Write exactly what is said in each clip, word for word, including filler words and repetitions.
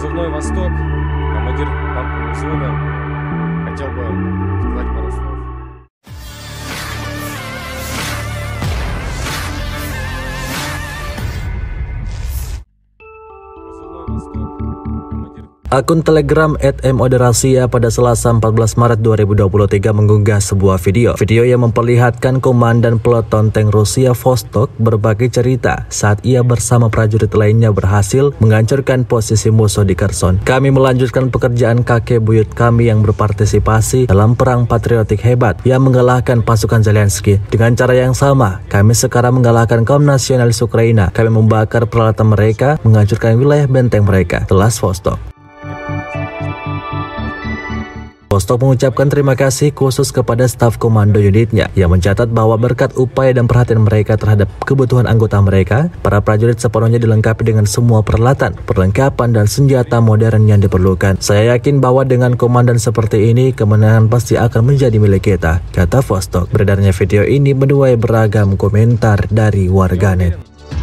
Позывной «Восток», командир танкового взвода. Хотел бы сказать пару слов. Позывной «Восток», командир. Akun Telegram et moderasia pada Selasa empat belas Maret dua ribu dua puluh tiga mengunggah sebuah video. Video yang memperlihatkan komandan peleton tank Rusia Vostok berbagi cerita saat ia bersama prajurit lainnya berhasil menghancurkan posisi musuh di Kherson. Kami melanjutkan pekerjaan kakek buyut kami yang berpartisipasi dalam perang patriotik hebat yang mengalahkan pasukan Zelensky. Dengan cara yang sama, kami sekarang mengalahkan kaum nasionalis Ukraina. Kami membakar peralatan mereka, menghancurkan wilayah benteng mereka, telas Vostok. Vostok mengucapkan terima kasih khusus kepada staf komando unitnya yang mencatat bahwa berkat upaya dan perhatian mereka terhadap kebutuhan anggota mereka, para prajurit sepenuhnya dilengkapi dengan semua peralatan, perlengkapan, dan senjata modern yang diperlukan. Saya yakin bahwa dengan komandan seperti ini, kemenangan pasti akan menjadi milik kita, kata Vostok. Beredarnya video ini menuai beragam komentar dari warganet.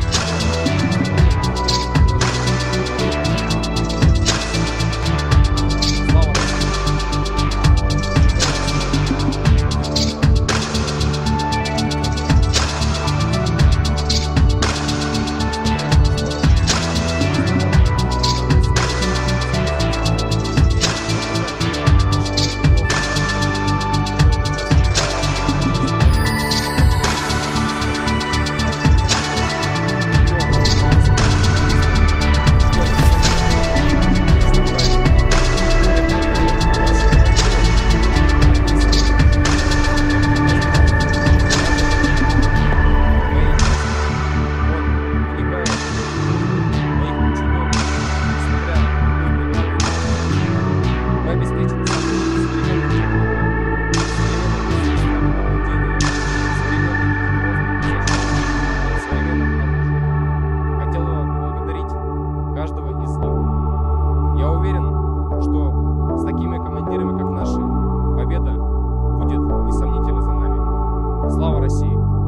Слава России!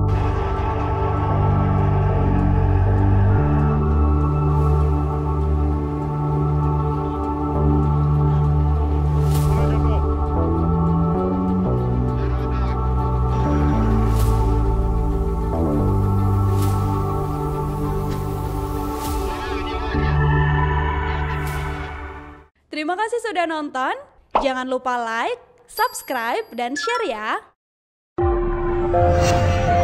Terima kasih sudah nonton. Jangan lupa like, subscribe, dan share ya.